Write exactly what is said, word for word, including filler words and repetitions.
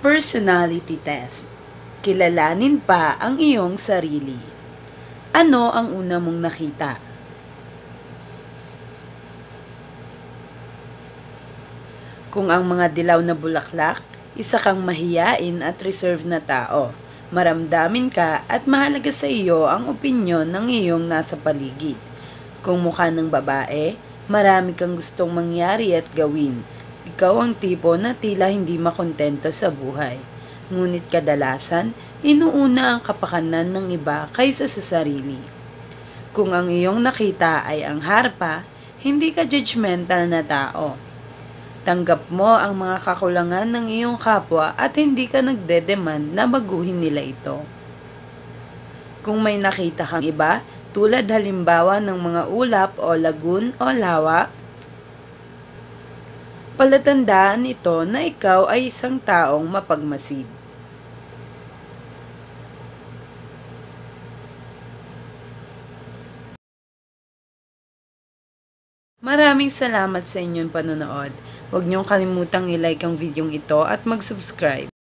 Personality test. Kilalanin pa ang iyong sarili. Ano ang una mong nakita? Kung ang mga dilaw na bulaklak, isa kang mahiyain at reserved na tao. Maramdamin ka at mahalaga sa iyo ang opinyon ng iyong nasa paligid. Kung mukha ng babae, marami kang gustong mangyari at gawin. Ikaw ang tipo na tila hindi makontento sa buhay. Ngunit kadalasan, inuuna ang kapakanan ng iba kaysa sa sarili. Kung ang iyong nakita ay ang harpa, hindi ka judgmental na tao. Tanggap mo ang mga kakulangan ng iyong kapwa at hindi ka nagdedemand na baguhin nila ito. Kung may nakita kang iba, tulad halimbawa ng mga ulap o lagoon o lawa, palatandaan ito na ikaw ay isang taong mapagmasid. Maraming salamat sa inyong panonood. Huwag niyong kalimutang i-like ang videong ito at mag-subscribe.